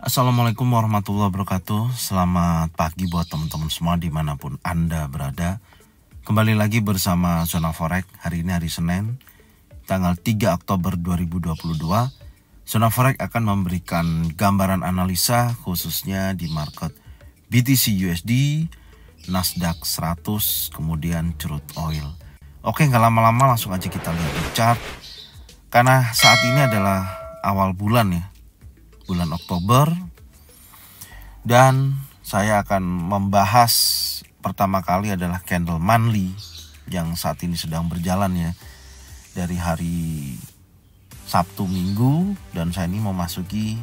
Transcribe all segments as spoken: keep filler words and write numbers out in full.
Assalamualaikum warahmatullahi wabarakatuh. Selamat pagi buat teman-teman semua dimanapun Anda berada. Kembali lagi bersama Zona Forex. Hari ini hari Senin, tanggal tiga Oktober dua ribu dua puluh dua. Zona Forex akan memberikan gambaran analisa khususnya di market B T C U S D, Nasdaq seratus, kemudian crude oil. Oke, nggak lama-lama langsung aja kita lihat di chart. Karena saat ini adalah awal bulan ya, bulan Oktober, dan saya akan membahas pertama kali adalah candle monthly yang saat ini sedang berjalan ya, dari hari Sabtu Minggu, dan saya ini memasuki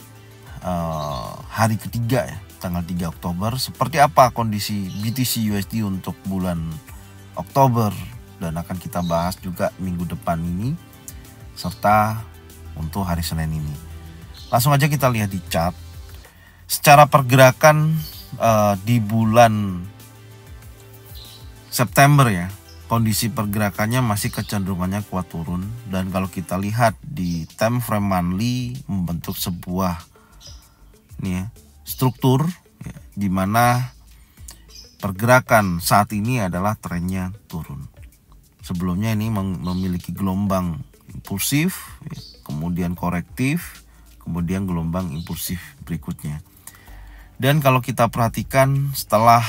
uh, hari ketiga ya, tanggal tiga Oktober. Seperti apa kondisi B T C U S D untuk bulan Oktober, dan akan kita bahas juga minggu depan ini serta untuk hari Senin ini. Langsung aja kita lihat di chart. Secara pergerakan uh, di bulan September ya, kondisi pergerakannya masih kecenderungannya kuat turun. Dan kalau kita lihat di time frame monthly membentuk sebuah nih ya, struktur ya, di mana pergerakan saat ini adalah trennya turun. Sebelumnya ini memiliki gelombang impulsif, ya, kemudian korektif, kemudian gelombang impulsif berikutnya. Dan kalau kita perhatikan setelah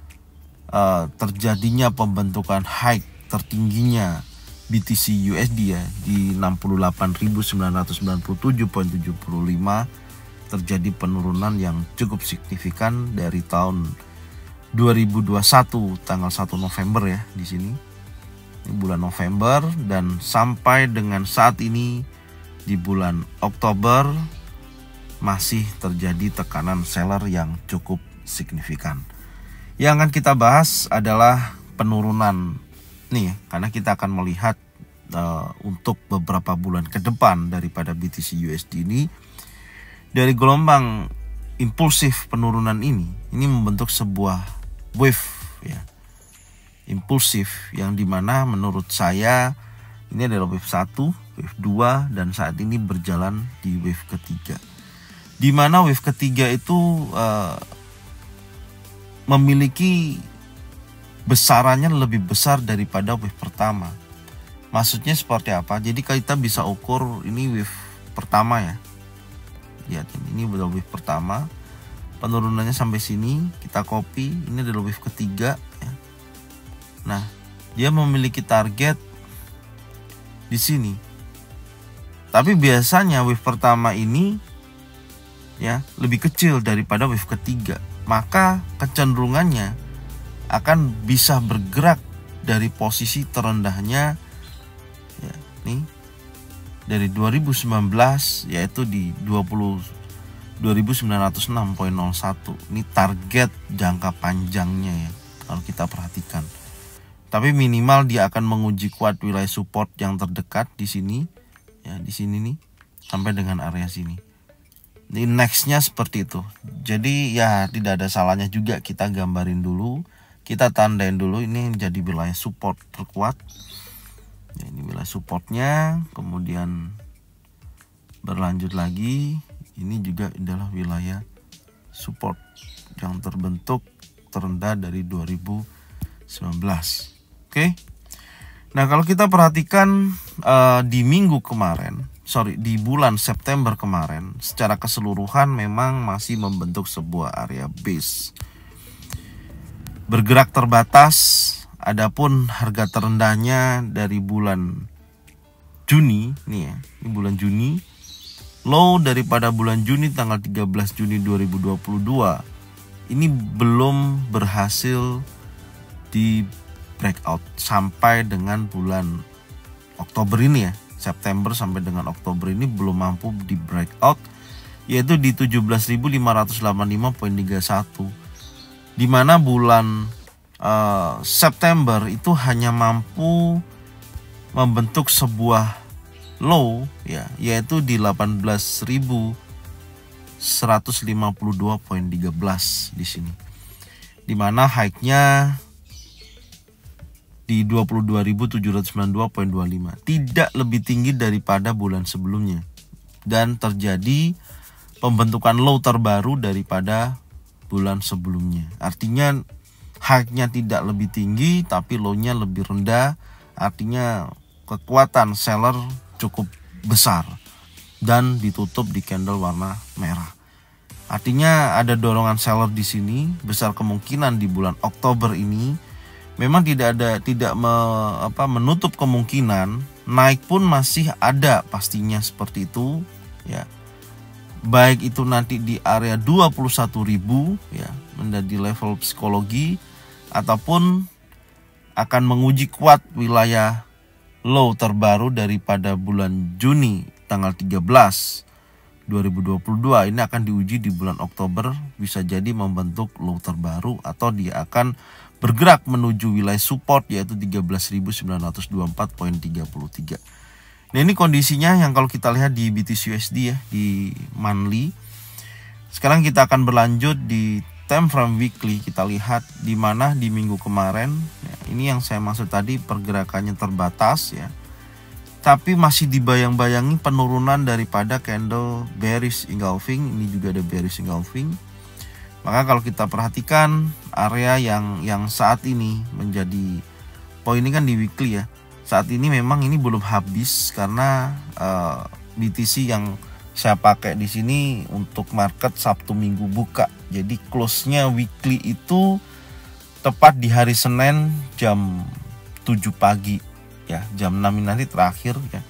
uh, terjadinya pembentukan high tertingginya B T C U S D ya di enam puluh delapan ribu sembilan ratus sembilan puluh tujuh koma tujuh lima, terjadi penurunan yang cukup signifikan dari tahun dua ribu dua puluh satu tanggal satu November ya di sini. Ini bulan November, dan sampai dengan saat ini di bulan Oktober masih terjadi tekanan seller yang cukup signifikan. Yang akan kita bahas adalah penurunan nih, karena kita akan melihat uh, untuk beberapa bulan ke depan daripada B T C U S D ini, dari gelombang impulsif penurunan ini, ini membentuk sebuah wave ya, impulsif, yang dimana menurut saya ini adalah wave satu, wave dua, dan saat ini berjalan di wave ketiga. Di mana wave ketiga itu uh, memiliki besarannya lebih besar daripada wave pertama. Maksudnya seperti apa? Jadi kita bisa ukur ini wave pertama ya. Lihat ini, ini adalah wave pertama. Penurunannya sampai sini, kita copy. Ini adalah wave ketiga ya. Nah, dia memiliki target di sini. Tapi biasanya wave pertama ini ya lebih kecil daripada wave ketiga. Maka kecenderungannya akan bisa bergerak dari posisi terendahnya ya, nih dari dua ribu sembilan belas, yaitu di dua ribu sembilan ratus enam koma nol satu. Ini target jangka panjangnya ya kalau kita perhatikan. Tapi minimal dia akan menguji kuat wilayah support yang terdekat di sini, ya di sini nih, sampai dengan area sini. Di nextnya seperti itu. Jadi ya tidak ada salahnya juga kita gambarin dulu, kita tandain dulu ini jadi wilayah support terkuat. Ya, ini wilayah supportnya, kemudian berlanjut lagi. Ini juga adalah wilayah support yang terbentuk terendah dari dua ribu sembilan belas. Oke, nah kalau kita perhatikan uh, di minggu kemarin, sorry di bulan September kemarin, secara keseluruhan memang masih membentuk sebuah area base, bergerak terbatas. Adapun harga terendahnya dari bulan Juni, nih ya, ini bulan Juni, low daripada bulan Juni tanggal tiga belas Juni dua ribu dua puluh dua, ini belum berhasil di breakout sampai dengan bulan Oktober ini ya. September sampai dengan Oktober ini belum mampu di breakout, yaitu di tujuh belas ribu lima ratus delapan puluh lima koma tiga satu, di mana bulan uh, September itu hanya mampu membentuk sebuah low ya, yaitu di delapan belas ribu seratus lima puluh dua koma satu tiga di sini, di mana high-nya di dua puluh dua ribu tujuh ratus sembilan puluh dua koma dua lima, tidak lebih tinggi daripada bulan sebelumnya, dan terjadi pembentukan low terbaru daripada bulan sebelumnya. Artinya high-nya tidak lebih tinggi tapi low-nya lebih rendah. Artinya kekuatan seller cukup besar dan ditutup di candle warna merah. Artinya ada dorongan seller di sini. Besar kemungkinan di bulan Oktober ini memang tidak ada tidak me, apa, menutup kemungkinan naik pun masih ada pastinya seperti itu ya. Baik itu nanti di area dua puluh satu ribu ya, menjadi level psikologi, ataupun akan menguji kuat wilayah low terbaru daripada bulan Juni tanggal tiga belas dua ribu dua puluh dua. Ini akan diuji di bulan Oktober, bisa jadi membentuk low terbaru atau dia akan bergerak menuju wilayah support yaitu tiga belas ribu sembilan ratus dua puluh empat koma tiga tiga. Nah, ini kondisinya yang kalau kita lihat di B T C U S D ya, di monthly. Sekarang kita akan berlanjut di time frame weekly. Kita lihat di mana di minggu kemarin ya, ini yang saya maksud tadi, pergerakannya terbatas ya, tapi masih dibayang-bayangi penurunan daripada candle bearish engulfing. Ini juga ada bearish engulfing. Maka kalau kita perhatikan area yang yang saat ini menjadi poin ini kan di weekly ya. Saat ini memang ini belum habis karena uh, B T C yang saya pakai di sini untuk market Sabtu Minggu buka. Jadi close-nya weekly itu tepat di hari Senin jam tujuh pagi ya, jam enam nanti terakhir ya.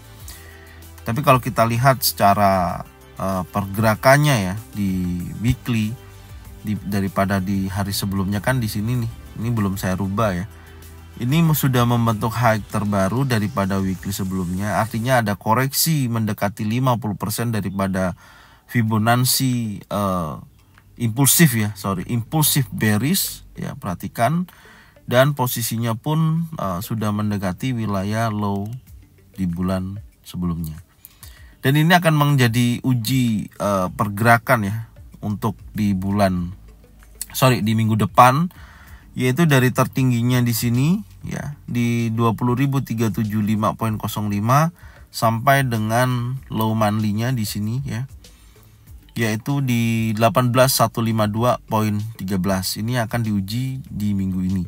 Tapi kalau kita lihat secara uh, pergerakannya ya di weekly di, daripada di hari sebelumnya kan di sini nih, ini belum saya rubah ya. Ini sudah membentuk high terbaru daripada weekly sebelumnya. Artinya ada koreksi mendekati lima puluh persen daripada Fibonacci uh, impulsif ya, sorry, impulsif bearish ya, perhatikan. Dan posisinya pun uh, sudah mendekati wilayah low di bulan sebelumnya. Dan ini akan menjadi uji uh, pergerakan ya untuk di bulan sorry di minggu depan, yaitu dari tertingginya di sini ya di dua puluh ribu tiga ratus tujuh puluh lima koma nol lima sampai dengan low monthly-nya di sini ya, yaitu di delapan belas ribu seratus lima puluh dua koma satu tiga. Ini akan diuji di minggu ini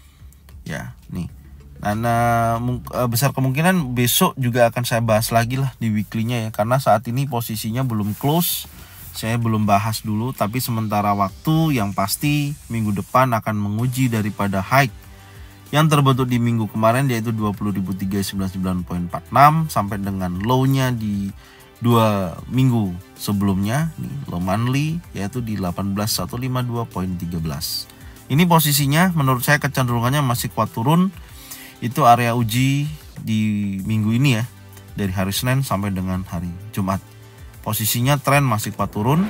ya nih. Karena besar kemungkinan besok juga akan saya bahas lagi lah di weekly-nya ya, karena saat ini posisinya belum close. Saya belum bahas dulu, tapi sementara waktu yang pasti minggu depan akan menguji daripada high yang terbentuk di minggu kemarin, yaitu dua puluh ribu tiga ratus sembilan puluh sembilan koma empat enam sampai dengan low-nya di dua minggu sebelumnya nih, low monthly yaitu di delapan belas ribu seratus lima puluh dua koma tiga. Ini posisinya menurut saya kecenderungannya masih kuat turun. Itu area uji di minggu ini ya, dari hari Senin sampai dengan hari Jumat. Posisinya tren masih kuat turun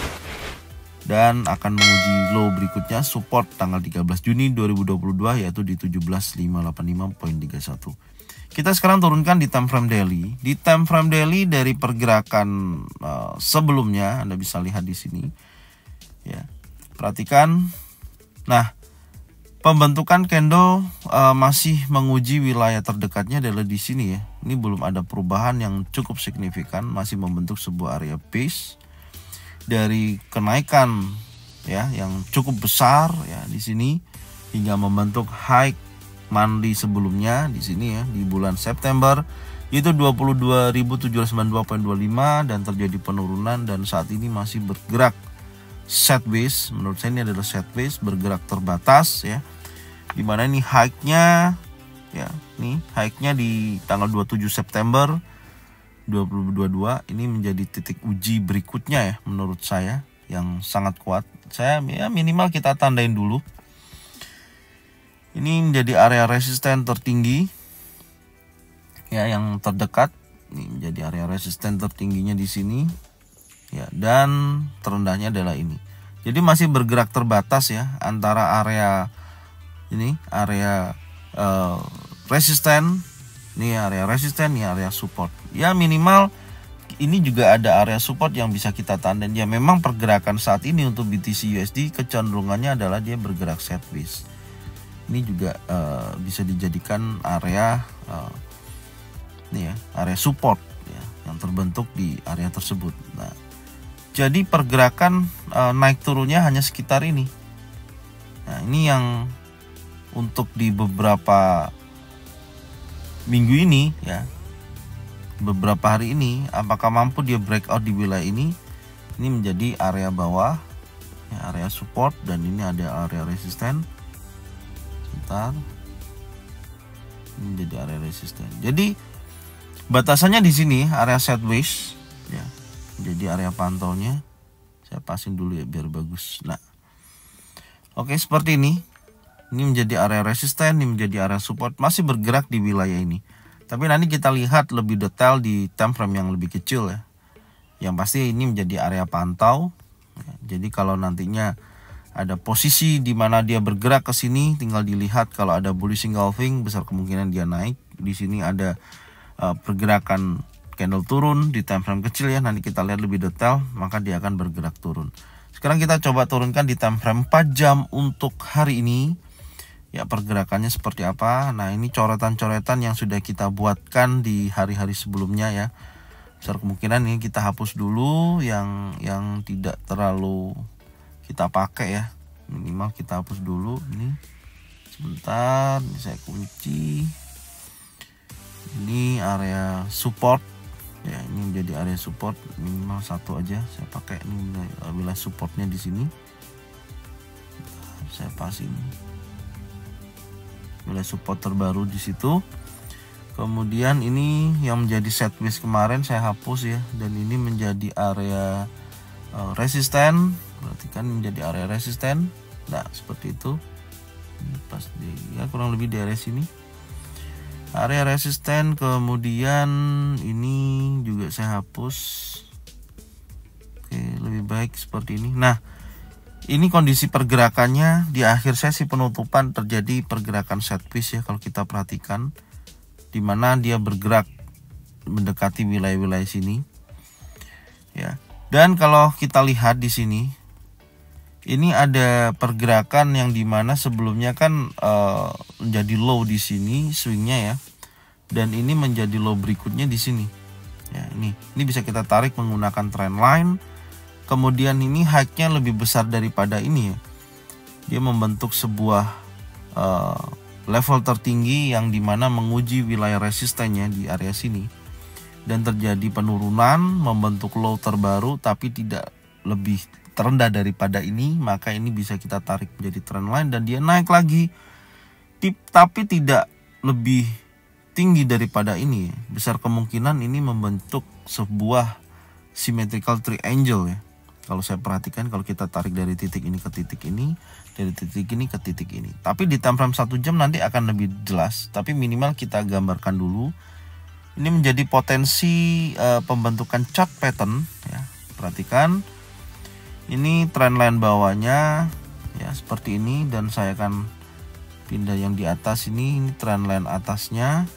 dan akan menguji low berikutnya support tanggal tiga belas Juni dua ribu dua puluh dua yaitu di tujuh belas ribu lima ratus delapan puluh lima koma tiga satu. Kita sekarang turunkan di time frame daily. Di time frame daily dari pergerakan uh, sebelumnya Anda bisa lihat di sini ya. Perhatikan. Nah, pembentukan candle uh, masih menguji wilayah terdekatnya adalah di sini ya. Ini belum ada perubahan yang cukup signifikan, masih membentuk sebuah area base dari kenaikan ya yang cukup besar ya di sini hingga membentuk high monthly sebelumnya di sini ya di bulan September itu dua puluh dua ribu tujuh ratus sembilan puluh dua koma dua lima dan terjadi penurunan dan saat ini masih bergerak sideways. Menurut saya ini adalah sideways, bergerak terbatas ya. Dimana ini high-nya ya, nih high-nya di tanggal dua puluh tujuh September dua ribu dua puluh dua ini menjadi titik uji berikutnya ya menurut saya yang sangat kuat. Saya ya minimal kita tandain dulu. Ini menjadi area resisten tertinggi ya yang terdekat. Ini menjadi area resisten tertingginya di sini ya, dan terendahnya adalah ini. Jadi masih bergerak terbatas ya antara area ini area uh, resisten, ini area resisten, ini area support. Ya minimal ini juga ada area support yang bisa kita tandain. Ya memang pergerakan saat ini untuk B T C U S D kecenderungannya adalah dia bergerak sideways. Ini juga uh, bisa dijadikan area uh, ini ya, area support ya yang terbentuk di area tersebut. Nah, Jadi pergerakan uh, naik turunnya hanya sekitar ini. Nah, ini yang untuk di beberapa minggu ini ya, beberapa hari ini, apakah mampu dia breakout di wilayah ini? Ini menjadi area bawah, ya, area support, dan ini ada area resisten. Sebentar, ini menjadi area resisten. Jadi batasannya di sini area sideways, ya, jadi area pantaunya. Saya pasin dulu ya biar bagus. Nah, oke, seperti ini. Ini menjadi area resisten, ini menjadi area support, masih bergerak di wilayah ini. Tapi nanti kita lihat lebih detail di time frame yang lebih kecil ya. Yang pasti ini menjadi area pantau. Jadi kalau nantinya ada posisi di mana dia bergerak ke sini, tinggal dilihat. Kalau ada bullish engulfing, besar kemungkinan dia naik. Di sini ada uh, pergerakan candle turun di time frame kecil ya. Nanti kita lihat lebih detail, maka dia akan bergerak turun. Sekarang kita coba turunkan di time frame empat jam untuk hari ini. Ya, pergerakannya seperti apa. Nah, ini coretan-coretan yang sudah kita buatkan di hari-hari sebelumnya ya. Besar kemungkinan ini kita hapus dulu yang yang tidak terlalu kita pakai ya. Minimal kita hapus dulu ini. Sebentar, ini saya kunci. Ini area support. Ya, ini menjadi area support, minimal satu aja saya pakai. Ini wilayah supportnya di sini. Saya pasin wilayah support terbaru di situ. Kemudian ini yang menjadi sideways kemarin saya hapus ya, dan ini menjadi area uh, resisten. Perhatikan menjadi area resisten. Nah, seperti itu. Ini pas di ya kurang lebih di area sini. Area resisten, kemudian ini juga saya hapus. Oke, lebih baik seperti ini. Nah, ini kondisi pergerakannya di akhir sesi penutupan terjadi pergerakan sideways ya, kalau kita perhatikan, di mana dia bergerak mendekati wilayah-wilayah sini ya. Dan kalau kita lihat di sini, ini ada pergerakan yang dimana sebelumnya kan uh, menjadi low di sini swingnya ya, dan ini menjadi low berikutnya di sini ya. Ini ini bisa kita tarik menggunakan trend line. Kemudian ini high-nya lebih besar daripada ini ya. Dia membentuk sebuah uh, level tertinggi yang dimana menguji wilayah resistennya di area sini, dan terjadi penurunan membentuk low terbaru tapi tidak lebih terendah daripada ini. Maka ini bisa kita tarik menjadi trend line dan dia naik lagi tip, tapi tidak lebih tinggi daripada ini. Besar kemungkinan ini membentuk sebuah symmetrical triangle ya. Kalau saya perhatikan, kalau kita tarik dari titik ini ke titik ini, dari titik ini ke titik ini. Tapi di time frame satu jam nanti akan lebih jelas. Tapi minimal kita gambarkan dulu. Ini menjadi potensi uh, pembentukan chart pattern ya. Perhatikan. Ini trend line bawahnya ya seperti ini, dan saya akan pindah yang di atas ini. Ini trend line atasnya.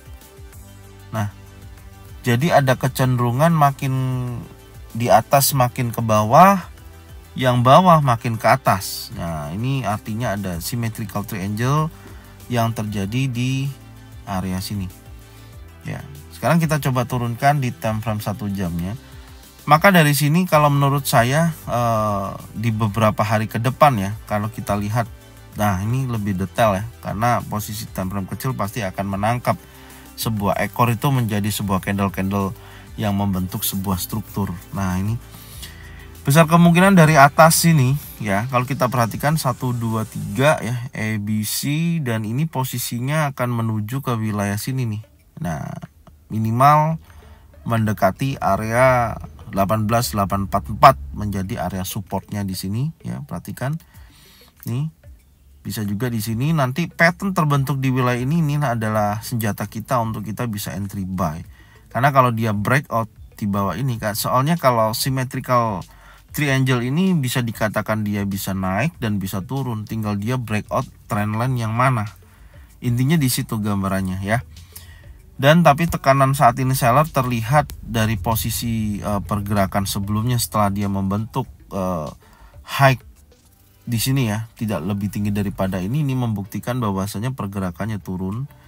Nah, jadi ada kecenderungan makin di atas makin ke bawah, yang bawah makin ke atas. Nah, ini artinya ada symmetrical triangle yang terjadi di area sini. Ya, sekarang kita coba turunkan di time frame satu jamnya. Maka dari sini kalau menurut saya eh, di beberapa hari ke depan ya, kalau kita lihat, nah ini lebih detail ya, karena posisi time frame kecil pasti akan menangkap sebuah ekor itu menjadi sebuah candle-candle yang membentuk sebuah struktur. Nah, ini besar kemungkinan dari atas sini ya, kalau kita perhatikan satu dua tiga ya, A B C, dan ini posisinya akan menuju ke wilayah sini nih. Nah, minimal mendekati area delapan belas delapan empat empat menjadi area supportnya di sini ya. Perhatikan nih, bisa juga di sini nanti pattern terbentuk di wilayah ini. Ini adalah senjata kita untuk kita bisa entry buy. Karena kalau dia breakout di bawah ini kan, soalnya kalau symmetrical triangle ini bisa dikatakan dia bisa naik dan bisa turun, tinggal dia breakout trendline yang mana. Intinya di situ gambarannya ya. Dan tapi tekanan saat ini seller terlihat dari posisi uh, pergerakan sebelumnya setelah dia membentuk uh, high di sini ya, tidak lebih tinggi daripada ini. Ini membuktikan bahwasanya pergerakannya turun.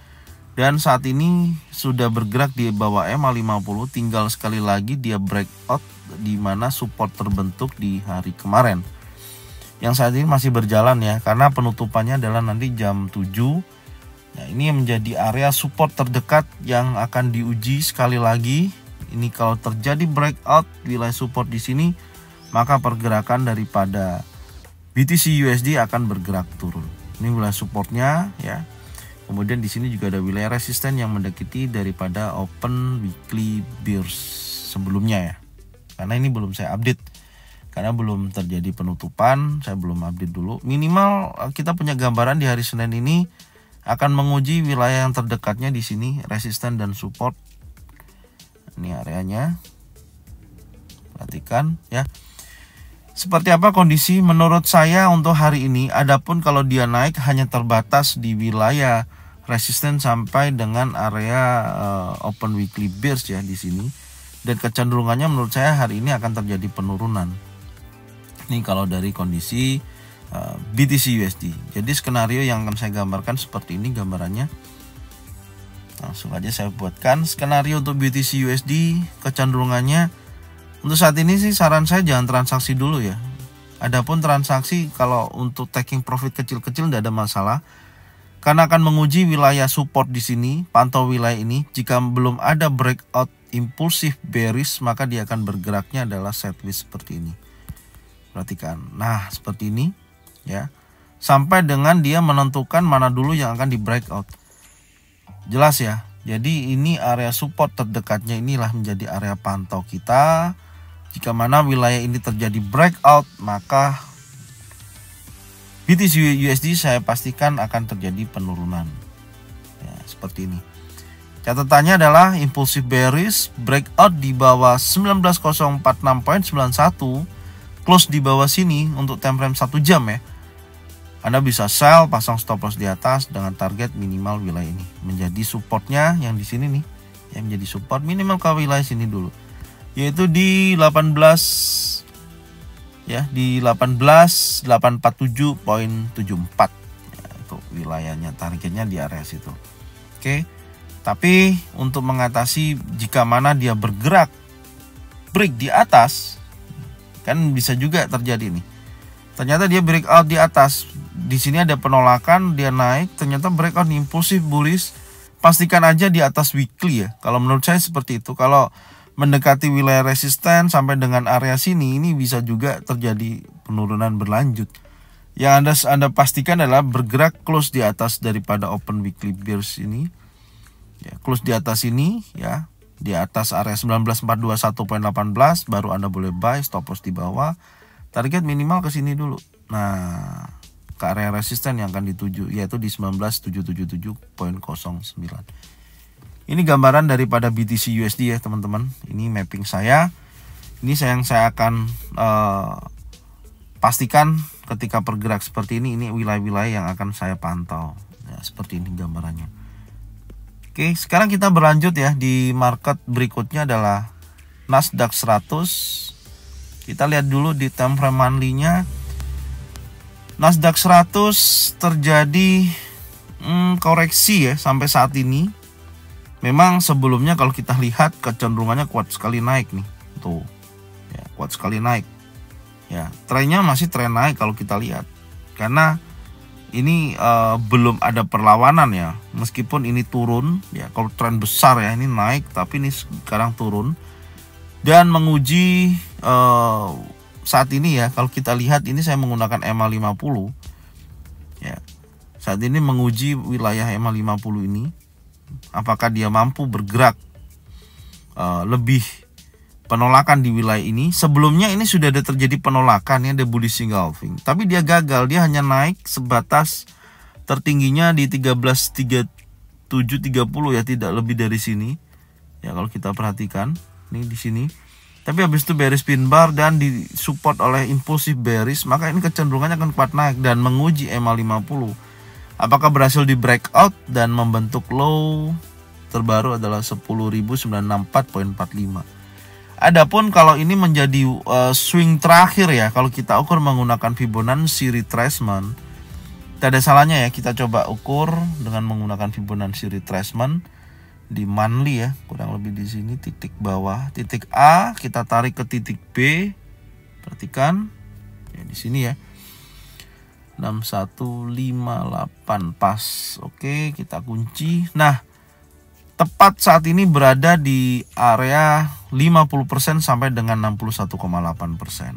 Dan saat ini sudah bergerak di bawah E M A lima puluh, tinggal sekali lagi dia breakout di mana support terbentuk di hari kemarin. Yang saat ini masih berjalan ya, karena penutupannya adalah nanti jam tujuh. Nah, ini menjadi area support terdekat yang akan diuji sekali lagi. Ini kalau terjadi breakout wilayah support di sini, maka pergerakan daripada B T C U S D akan bergerak turun. Ini wilayah supportnya ya. Kemudian di sini juga ada wilayah resisten yang mendekati daripada open weekly bears sebelumnya ya. Karena ini belum saya update. Karena belum terjadi penutupan, saya belum update dulu. Minimal kita punya gambaran di hari Senin ini akan menguji wilayah yang terdekatnya di sini, resisten dan support. Ini areanya. Perhatikan ya. Seperti apa kondisi menurut saya untuk hari ini? Adapun kalau dia naik hanya terbatas di wilayah resisten sampai dengan area uh, open weekly bears ya di sini. Dan kecenderungannya menurut saya hari ini akan terjadi penurunan. Ini kalau dari kondisi uh, B T C U S D. Jadi skenario yang akan saya gambarkan seperti ini gambarannya. Langsung aja saya buatkan skenario untuk B T C U S D. Kecenderungannya untuk saat ini sih saran saya jangan transaksi dulu ya. Adapun transaksi kalau untuk taking profit kecil-kecil tidak ada masalah. Karena akan menguji wilayah support di sini, pantau wilayah ini. Jika belum ada breakout impulsif bearish, maka dia akan bergeraknya adalah sideways seperti ini. Perhatikan. Nah, seperti ini ya. Sampai dengan dia menentukan mana dulu yang akan di breakout. Jelas ya. Jadi ini area support terdekatnya inilah menjadi area pantau kita. Jika mana wilayah ini terjadi breakout, maka B T C U S D saya pastikan akan terjadi penurunan. Ya, seperti ini. Catatannya adalah impulsif bearish, breakout di bawah sembilan belas nol empat enam koma sembilan satu, close di bawah sini untuk time frame satu jam ya. Anda bisa sell, pasang stop loss di atas dengan target minimal wilayah ini. Menjadi supportnya yang di sini nih, yang menjadi support minimal ke wilayah sini dulu. Yaitu di delapan belas ya, di delapan belas delapan empat tujuh koma tujuh empat ya, itu wilayahnya, targetnya di area situ. Oke. Tapi untuk mengatasi jika mana dia bergerak break di atas, kan bisa juga terjadi nih. Ternyata dia breakout di atas. Di sini ada penolakan, dia naik, ternyata breakout impulsif bullish. Pastikan aja di atas weekly ya. Kalau menurut saya seperti itu. Kalau mendekati wilayah resisten sampai dengan area sini, ini bisa juga terjadi penurunan berlanjut. Yang Anda Anda pastikan adalah bergerak close di atas daripada open weekly bears ini. Ya, close di atas ini ya. Di atas area sembilan belas empat dua satu koma satu delapan baru Anda boleh buy, stop loss di bawah. Target minimal ke sini dulu. Nah, ke area resisten yang akan dituju yaitu di sembilan belas tujuh tujuh tujuh koma nol sembilan. Ini gambaran daripada B T C U S D ya teman-teman. Ini mapping saya. Ini saya yang saya akan uh, pastikan ketika bergerak seperti ini. Ini wilayah-wilayah yang akan saya pantau. Ya, seperti ini gambarannya. Oke, sekarang kita berlanjut ya. Di market berikutnya adalah Nasdaq seratus. Kita lihat dulu di time frame monthly-nya. Nasdaq seratus terjadi hmm, koreksi ya sampai saat ini. Memang sebelumnya kalau kita lihat kecenderungannya kuat sekali naik nih. Tuh. Ya, kuat sekali naik. Ya, trennya masih tren naik kalau kita lihat. Karena ini uh, belum ada perlawanan ya. Meskipun ini turun ya, kalau tren besar ya ini naik tapi ini sekarang turun. Dan menguji uh, saat ini ya, kalau kita lihat ini saya menggunakan E M A lima puluh. Ya. Saat ini menguji wilayah E M A lima puluh ini. Apakah dia mampu bergerak uh, lebih penolakan di wilayah ini. Sebelumnya ini sudah ada terjadi penolakan ya, ada bullish engulfing. Tapi dia gagal, dia hanya naik sebatas tertingginya di tiga belas tiga puluh tujuh tiga puluh ya, tidak lebih dari sini. Ya kalau kita perhatikan, ini di sini. Tapi habis itu bearish pin bar dan disupport oleh impulsif bearish, maka ini kecenderungannya akan kuat naik dan menguji E M A lima puluh. Apakah berhasil di breakout dan membentuk low terbaru adalah sepuluh ribu sembilan ratus enam puluh empat koma empat lima. Adapun kalau ini menjadi uh, swing terakhir ya, kalau kita ukur menggunakan Fibonacci retracement, Tidak ada salahnya ya kita coba ukur dengan menggunakan Fibonacci retracement di monthly ya, kurang lebih di sini titik bawah, titik A kita tarik ke titik B. Perhatikan ya di sini ya. enam satu lima delapan pas. Oke, kita kunci. Nah, tepat saat ini berada di area lima puluh persen sampai dengan enam puluh satu koma delapan persen.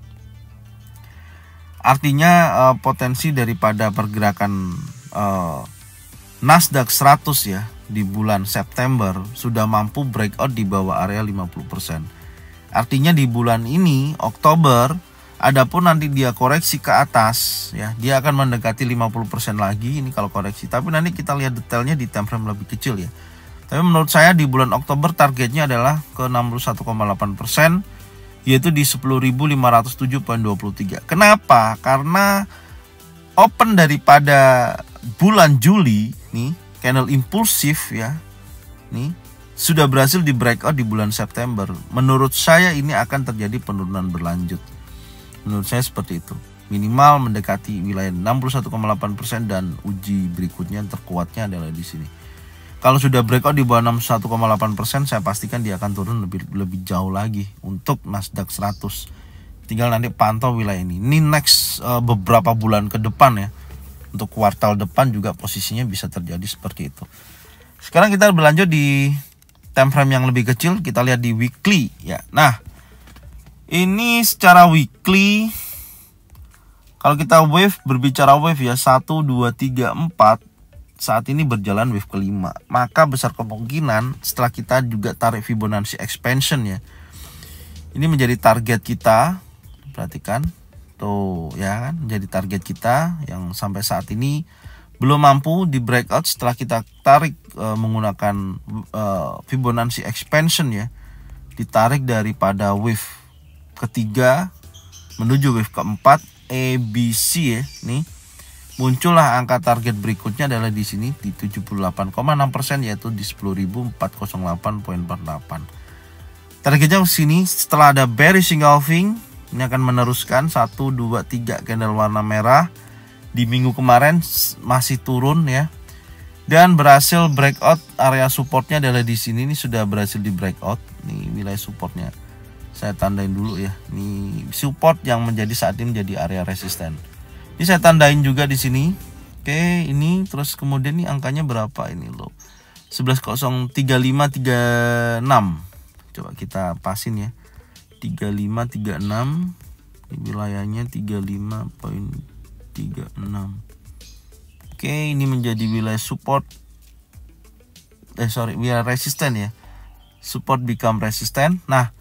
Artinya uh, potensi daripada pergerakan uh, Nasdaq seratus ya di bulan September sudah mampu breakout di bawah area lima puluh persen. Artinya di bulan ini Oktober, adapun nanti dia koreksi ke atas ya, dia akan mendekati lima puluh persen lagi ini kalau koreksi. Tapi nanti kita lihat detailnya di time frame lebih kecil ya. Tapi menurut saya di bulan Oktober targetnya adalah ke enam puluh satu koma delapan persen, yaitu di sepuluh ribu lima ratus tujuh koma dua tiga. Kenapa? Karena open daripada bulan Juli nih, candle impulsif ya, nih sudah berhasil di breakout di bulan September. Menurut saya ini akan terjadi penurunan berlanjut. Menurut saya seperti itu. Minimal mendekati wilayah enam puluh satu koma delapan persen dan uji berikutnya terkuatnya adalah di sini. Kalau sudah breakout di bawah enam puluh satu koma delapan persen, saya pastikan dia akan turun lebih lebih jauh lagi untuk Nasdaq seratus. Tinggal nanti pantau wilayah ini. Ini next uh, beberapa bulan ke depan ya. Untuk kuartal depan juga posisinya bisa terjadi seperti itu. Sekarang kita berlanjut di time frame yang lebih kecil. Kita lihat di weekly ya. Nah, ini secara weekly, kalau kita wave, berbicara wave ya, satu, dua, tiga, empat, saat ini berjalan wave kelima. Maka besar kemungkinan setelah kita juga tarik Fibonacci expansion ya, ini menjadi target kita. Perhatikan tuh ya kan, menjadi target kita yang sampai saat ini belum mampu di breakout. Setelah kita tarik e, menggunakan e, Fibonacci expansion ya, ditarik daripada wave ketiga menuju wave keempat A B C ya, nih muncullah angka target berikutnya adalah di sini di tujuh puluh delapan koma enam persen, yaitu di sepuluh ribu empat ratus delapan koma empat delapan. Targetnya ke sini setelah ada bearish engulfing, ini akan meneruskan satu, dua, tiga candle warna merah. Di minggu kemarin masih turun ya, dan berhasil breakout. Area supportnya adalah di sini, ini sudah berhasil di breakout. Nih wilayah supportnya saya tandain dulu ya. Ini support yang menjadi saat ini menjadi area resisten. Ini saya tandain juga di sini. Oke, ini terus kemudian ini angkanya berapa ini loh? sebelas nol tiga lima tiga enam. Coba kita pasin ya. tiga lima tiga enam. Ini wilayahnya tiga lima tiga enam. Oke, ini menjadi wilayah support. Eh sorry, wilayah resisten ya. Support become resisten. Nah,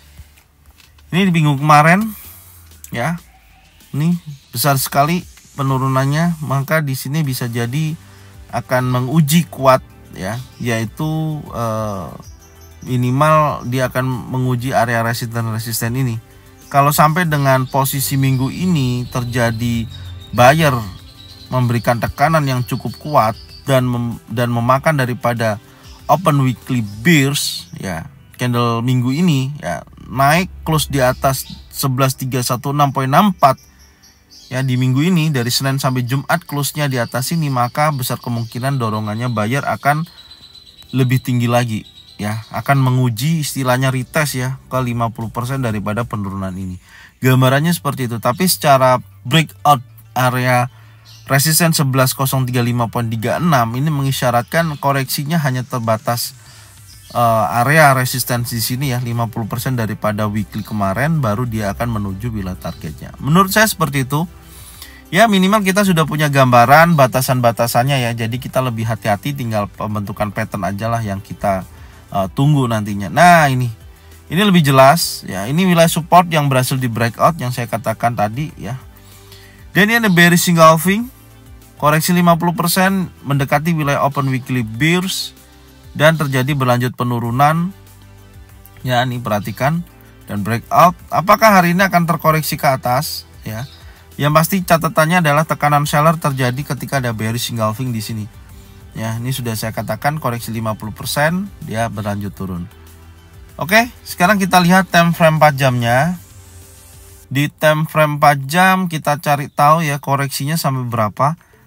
ini di minggu kemarin ya, ini besar sekali penurunannya, maka di sini bisa jadi akan menguji kuat ya, yaitu eh, minimal dia akan menguji area resisten-resisten ini. Kalau sampai dengan posisi minggu ini terjadi buyer memberikan tekanan yang cukup kuat dan mem dan memakan daripada open weekly bears ya, candle minggu ini ya naik close di atas sebelas tiga satu enam koma enam empat ya di minggu ini, dari Senin sampai Jumat close-nya di atas ini, maka besar kemungkinan dorongannya buyer akan lebih tinggi lagi ya, akan menguji istilahnya retest ya ke lima puluh persen daripada penurunan ini. Gambarannya seperti itu. Tapi secara breakout area resisten sebelas nol tiga lima tiga enam ini mengisyaratkan koreksinya hanya terbatas uh, area resistensi di sini ya, lima puluh persen daripada weekly kemarin, baru dia akan menuju wilayah targetnya. Menurut saya seperti itu. Ya, minimal kita sudah punya gambaran batasan-batasannya ya. Jadi kita lebih hati-hati, tinggal pembentukan pattern aja lah yang kita uh, tunggu nantinya. Nah, ini ini lebih jelas ya. Ini wilayah support yang berhasil di breakout yang saya katakan tadi ya. Dan ini ada bearish engulfing, koreksi lima puluh persen mendekati wilayah open weekly bears dan terjadi berlanjut penurunan. Ya, ini perhatikan dan breakout. Apakah hari ini akan terkoreksi ke atas ya? Yang pasti catatannya adalah tekanan seller terjadi ketika ada bearish engulfing di sini. Ya, ini sudah saya katakan koreksi lima puluh persen, dia berlanjut turun. Oke, sekarang kita lihat time frame empat jamnya. Di time frame empat jam kita cari tahu ya koreksinya sampai berapa.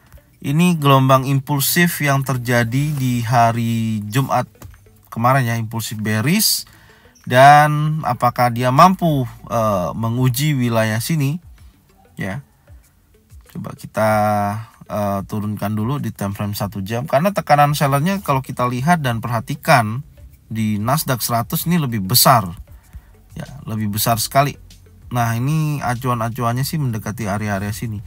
Ini gelombang impulsif yang terjadi di hari Jumat kemarin ya, impulsif bearish. Dan apakah dia mampu uh, menguji wilayah sini ya. Coba kita uh, turunkan dulu di time frame satu jam. Karena tekanan sellernya kalau kita lihat dan perhatikan di Nasdaq seratus ini lebih besar ya, lebih besar sekali. Nah ini acuan-acuannya sih mendekati area-area sini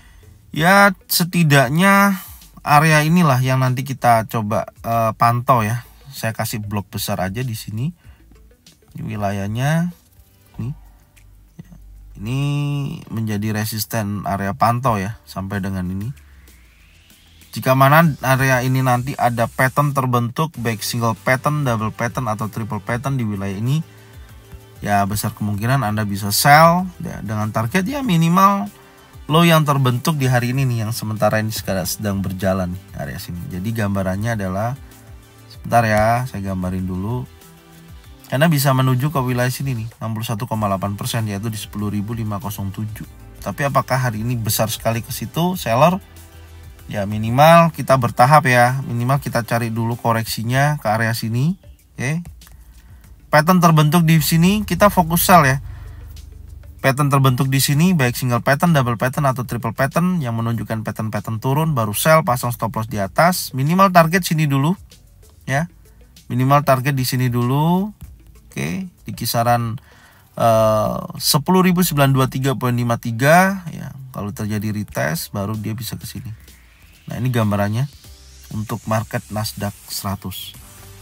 ya. Setidaknya area inilah yang nanti kita coba uh, pantau ya. Saya kasih blok besar aja di sini. Ini wilayahnya nih ya, ini menjadi resisten area pantau ya sampai dengan ini. Jika mana area ini nanti ada pattern terbentuk, baik single pattern, double pattern, atau triple pattern di wilayah ini, ya besar kemungkinan Anda bisa sell ya, dengan target ya minimal low yang terbentuk di hari ini nih, yang sementara ini sekarang sedang berjalan nih, area sini. Jadi gambarannya adalah, sebentar ya, saya gambarin dulu. Karena bisa menuju ke wilayah sini nih, enam puluh satu koma delapan persen, yaitu di sepuluh ribu lima ratus tujuh. Tapi apakah hari ini besar sekali ke situ seller? Ya minimal kita bertahap ya, minimal kita cari dulu koreksinya ke area sini. Oke, pattern terbentuk di sini kita fokus sell ya. Pattern terbentuk di sini baik single pattern, double pattern, atau triple pattern yang menunjukkan pattern-pattern turun, baru sell, pasang stop loss di atas. Minimal target sini dulu ya, minimal target di sini dulu. Oke, di kisaran uh, sepuluh ribu sembilan ratus dua puluh tiga koma lima tiga ya. Kalau terjadi retest baru dia bisa ke sini. Nah ini gambarannya untuk market Nasdaq seratus.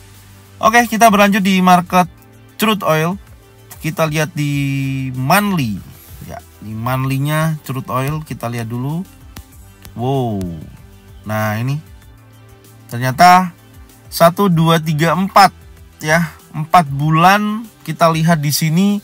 Oke, kita berlanjut di market crude oil. Kita lihat di monthly ya, di monthly-nya crude oil kita lihat dulu. Wow. Nah, ini ternyata satu dua tiga empat ya, empat bulan kita lihat di sini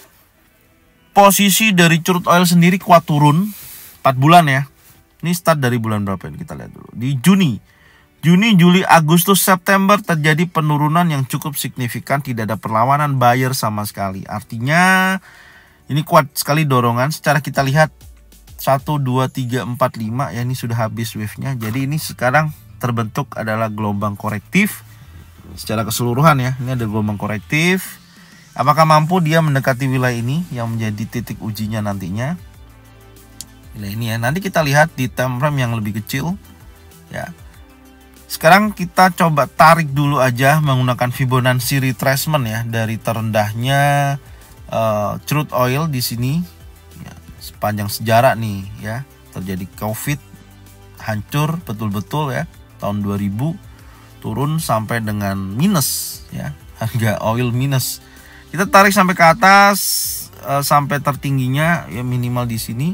posisi dari crude oil sendiri kuat turun empat bulan ya. Ini start dari bulan berapa ini kita lihat dulu. Di Juni. Juni, Juli, Agustus, September terjadi penurunan yang cukup signifikan, tidak ada perlawanan buyer sama sekali. Artinya ini kuat sekali dorongan. Secara kita lihat satu dua tiga empat lima ya, ini sudah habis wave-nya. Jadi ini sekarang terbentuk adalah gelombang korektif secara keseluruhan ya. Ini ada gelombang korektif. Apakah mampu dia mendekati wilayah ini yang menjadi titik ujinya nantinya? Nah ini ya, nanti kita lihat di time frame yang lebih kecil ya. Sekarang kita coba tarik dulu aja menggunakan Fibonacci retracement ya, dari terendahnya uh, crude oil di sini ya, sepanjang sejarah nih ya. Terjadi COVID, hancur betul-betul ya tahun dua ribu, turun sampai dengan minus ya, harga oil minus. Kita tarik sampai ke atas uh, sampai tertingginya ya minimal di sini.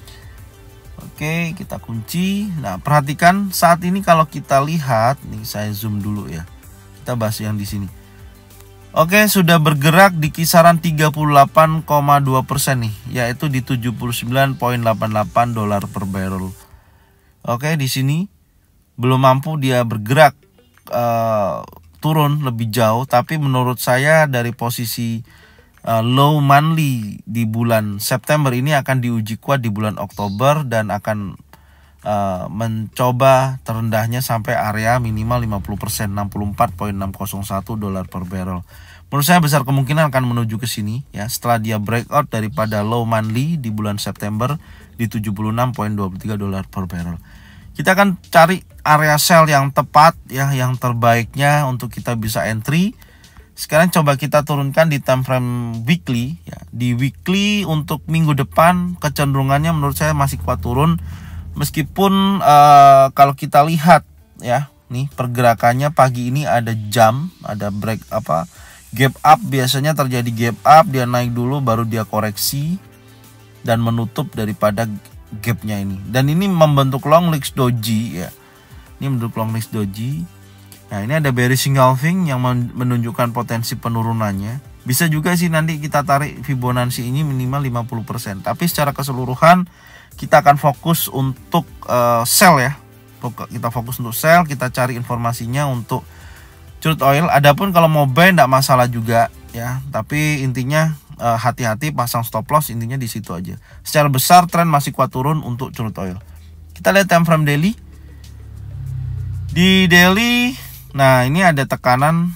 Oke, kita kunci. Nah, perhatikan saat ini kalau kita lihat nih, saya zoom dulu ya. Kita bahas yang di sini. Oke, sudah bergerak di kisaran tiga puluh delapan koma dua persen nih, yaitu di tujuh puluh sembilan koma delapan delapan dolar per barrel. Oke, di sini belum mampu dia bergerak uh, turun lebih jauh, tapi menurut saya dari posisi Uh, low monthly di bulan September ini akan diuji kuat di bulan Oktober dan akan uh, mencoba terendahnya sampai area minimal lima puluh persen, enam puluh empat koma enam nol satu dolar per barrel. Menurut saya besar kemungkinan akan menuju ke sini ya, setelah dia breakout daripada low monthly di bulan September di tujuh puluh enam koma dua tiga dolar per barrel. Kita akan cari area sell yang tepat ya, yang terbaiknya untuk kita bisa entry. Sekarang coba kita turunkan di time frame weekly ya. Di weekly untuk minggu depan kecenderungannya menurut saya masih kuat turun, meskipun uh, kalau kita lihat ya, nih pergerakannya pagi ini ada jam, ada break apa gap up, biasanya terjadi gap up, dia naik dulu baru dia koreksi dan menutup daripada gapnya ini. Dan ini membentuk long legs doji ya. Ini membentuk long legs doji. Nah ini ada bearish engulfing yang menunjukkan potensi penurunannya. Bisa juga sih nanti kita tarik Fibonacci ini minimal lima puluh persen. Tapi secara keseluruhan kita akan fokus untuk uh, sell ya. Kita fokus untuk sell, kita cari informasinya untuk crude oil. Adapun kalau mau buy enggak masalah juga ya. Tapi intinya hati-hati uh, pasang stop loss, intinya di situ aja. Secara besar tren masih kuat turun untuk crude oil. Kita lihat time frame daily. Di daily, nah ini ada tekanan,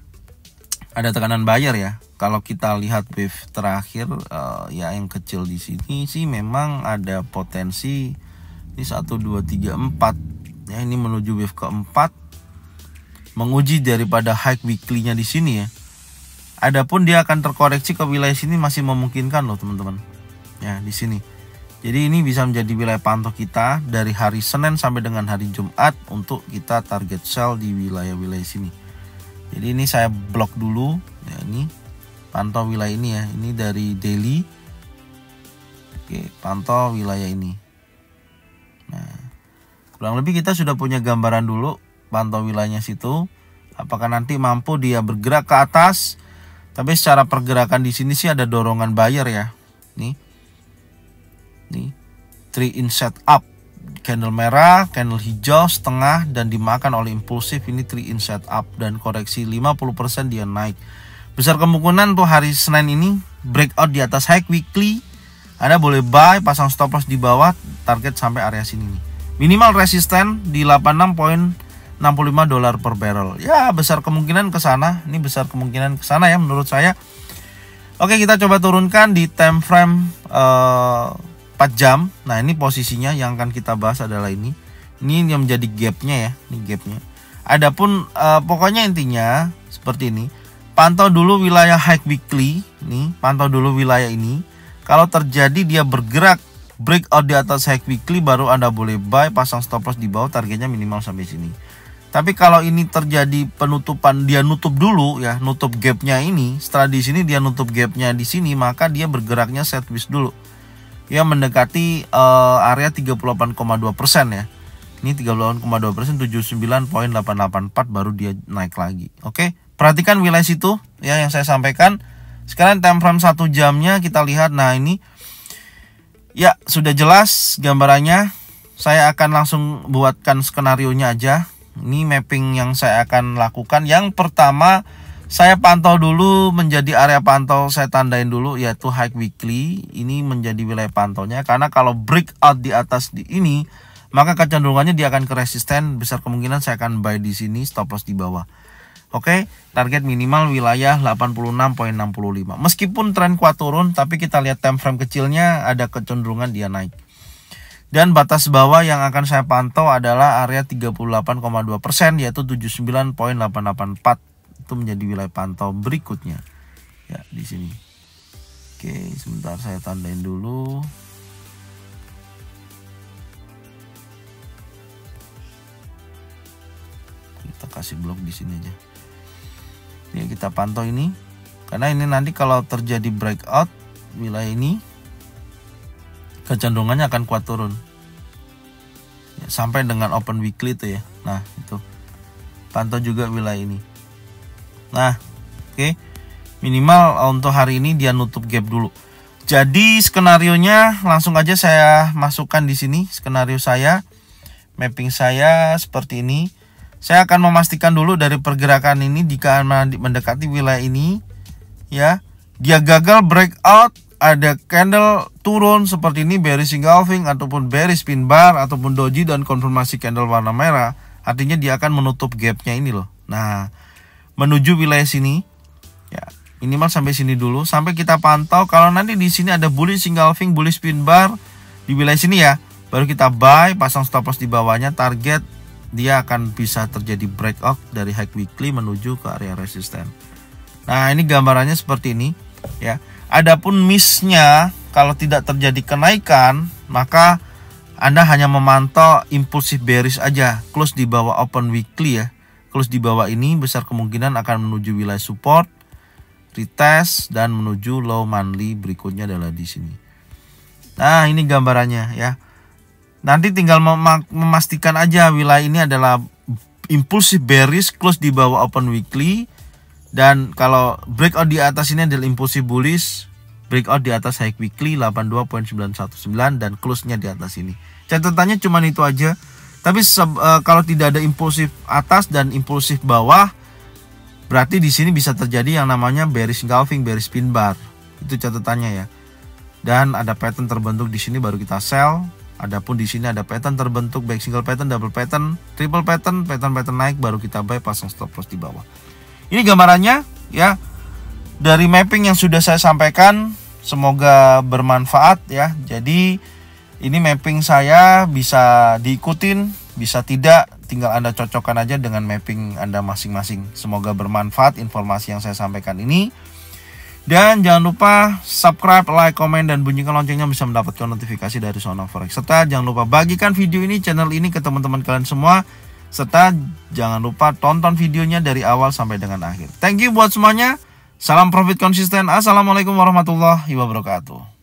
ada tekanan buyer ya. Kalau kita lihat wave terakhir, uh, ya yang kecil di sini sih memang ada potensi ini satu dua tiga empat ya, ini menuju wave keempat, menguji daripada high weekly-nya di sini ya. Adapun dia akan terkoreksi ke wilayah sini masih memungkinkan loh teman-teman. Ya, di sini. Jadi ini bisa menjadi wilayah pantau kita dari hari Senin sampai dengan hari Jumat untuk kita target sell di wilayah-wilayah sini. Jadi ini saya blok dulu ya, ini pantau wilayah ini ya. Ini dari daily. Oke, pantau wilayah ini. Nah, kurang lebih kita sudah punya gambaran dulu pantau wilayahnya situ. Apakah nanti mampu dia bergerak ke atas? Tapi secara pergerakan di sini sih ada dorongan buyer ya. Nih. Nih, three in setup, candle merah, candle hijau setengah dan dimakan oleh impulsif. Ini three in setup dan koreksi lima puluh persen dia naik. Besar kemungkinan tuh hari Senin ini breakout di atas high weekly. Anda boleh buy, pasang stop loss di bawah, target sampai area sini nih. Minimal resisten di delapan puluh enam koma enam lima dolar per barrel. Ya, besar kemungkinan ke sana. Ini besar kemungkinan ke sana ya menurut saya. Oke, kita coba turunkan di time frame uh, empat jam. Nah, ini posisinya yang akan kita bahas adalah ini. Ini yang menjadi gapnya ya, ini gapnya. Adapun uh, pokoknya intinya seperti ini. Pantau dulu wilayah high weekly, nih, pantau dulu wilayah ini. Kalau terjadi dia bergerak breakout di atas high weekly, baru Anda boleh buy, pasang stop loss di bawah, targetnya minimal sampai sini. Tapi kalau ini terjadi penutupan, dia nutup dulu ya, nutup gapnya ini. Setelah di sini dia nutup gapnya di sini, maka dia bergeraknya sideways dulu. Ya, mendekati uh, area tiga puluh delapan koma dua persen ya. Ini tiga puluh delapan koma dua persen, tujuh puluh sembilan koma delapan delapan empat baru dia naik lagi. Oke, perhatikan wilayah situ ya yang saya sampaikan. Sekarang time frame satu jamnya kita lihat. Nah, ini ya sudah jelas gambarannya. Saya akan langsung buatkan skenario-nya aja. Ini mapping yang saya akan lakukan. Yang pertama, saya pantau dulu menjadi area pantau, saya tandain dulu yaitu high weekly. Ini menjadi wilayah pantaunya, karena kalau breakout di atas di ini, maka kecenderungannya dia akan ke resisten. Besar kemungkinan saya akan buy di sini, stop loss di bawah. Oke, target minimal wilayah delapan puluh enam koma enam lima. Meskipun tren kuat turun, tapi kita lihat time frame kecilnya ada kecenderungan dia naik. Dan batas bawah yang akan saya pantau adalah area tiga puluh delapan koma dua persen yaitu tujuh puluh sembilan koma delapan delapan empat. Itu menjadi wilayah pantau berikutnya ya di sini. Oke, sebentar saya tandain dulu. Kita kasih blok di sini aja. Ini kita pantau ini, karena ini nanti kalau terjadi breakout wilayah ini, kecenderungannya akan kuat turun ya, sampai dengan open weekly itu ya. Nah, itu pantau juga wilayah ini. Nah, oke, okay. Minimal untuk hari ini dia nutup gap dulu. Jadi skenarionya langsung aja saya masukkan di sini. Skenario saya, mapping saya seperti ini. Saya akan memastikan dulu dari pergerakan ini jika mendekati wilayah ini, ya, dia gagal breakout, ada candle turun seperti ini, bearish engulfing ataupun bearish pin bar ataupun doji dan konfirmasi candle warna merah, artinya dia akan menutup gapnya ini loh. Nah, menuju wilayah sini ya, minimal sampai sini dulu sampai kita pantau. Kalau nanti di sini ada bullish engulfing, bullish pin bar di wilayah sini ya, baru kita buy, pasang stop loss di bawahnya. Target dia akan bisa terjadi breakout dari high weekly menuju ke area resisten. Nah, ini gambarannya seperti ini ya. Adapun miss-nya kalau tidak terjadi kenaikan, maka Anda hanya memantau impulsif bearish aja, close di bawah open weekly ya. Close di bawah ini besar kemungkinan akan menuju wilayah support, retest, dan menuju low monthly berikutnya adalah di sini. Nah, ini gambarannya ya. Nanti tinggal mem memastikan aja wilayah ini adalah impulsif bearish, close di bawah open weekly, dan kalau breakout di atas ini adalah impulsif bullish, breakout di atas high weekly delapan puluh dua koma sembilan satu sembilan dan close-nya di atas ini. Catatannya cuma itu aja. Tapi uh, kalau tidak ada impulsif atas dan impulsif bawah, berarti di sini bisa terjadi yang namanya bearish engulfing, bearish pin bar. Itu catatannya ya. Dan ada pattern terbentuk di sini baru kita sell. Adapun di sini ada pattern terbentuk baik single pattern, double pattern, triple pattern, pattern-pattern naik baru kita buy, pasang stop loss di bawah. Ini gambarannya ya dari mapping yang sudah saya sampaikan, semoga bermanfaat ya. Jadi ini mapping saya bisa diikutin, bisa tidak, tinggal Anda cocokkan aja dengan mapping Anda masing-masing. Semoga bermanfaat informasi yang saya sampaikan ini. Dan jangan lupa subscribe, like, komen, dan bunyikan loncengnya bisa mendapatkan notifikasi dari Sonang Forex. Serta jangan lupa bagikan video ini, channel ini ke teman-teman kalian semua. Serta jangan lupa tonton videonya dari awal sampai dengan akhir. Thank you buat semuanya. Salam profit konsisten. Assalamualaikum warahmatullahi wabarakatuh.